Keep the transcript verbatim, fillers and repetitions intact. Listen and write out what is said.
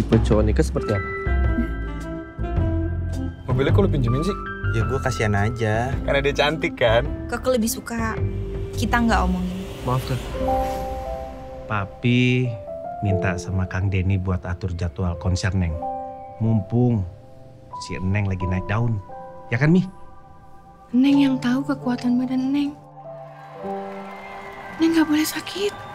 tipe cowok nikah seperti apa? Mobilnya kok lu pinjemin sih? Ya gue kasihan aja. Karena dia cantik kan? Kakak lebih suka kita nggak omongin. Maaf kan. Papi minta sama Kang Denny buat atur jadwal konser Neng. Mumpung si Neng lagi naik daun. Ya kan, Mi? Neng yang tahu kekuatan badan Neng. Neng gak boleh sakit.